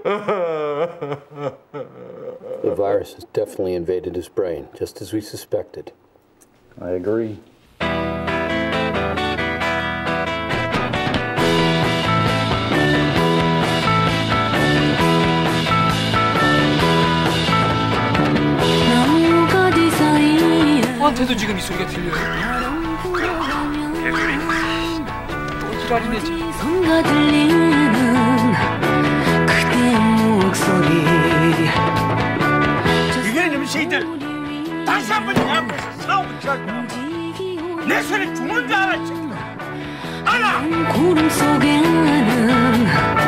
The virus has definitely invaded his brain, just as we suspected. I agree. 저한테도 지금 이 소리가 들려요. 또 지랄이네 지금. 이놈 새끼들 다시 한번 내 앞에서 싸우고 할 거야. 내 손에 죽는 줄 알았지. 알아.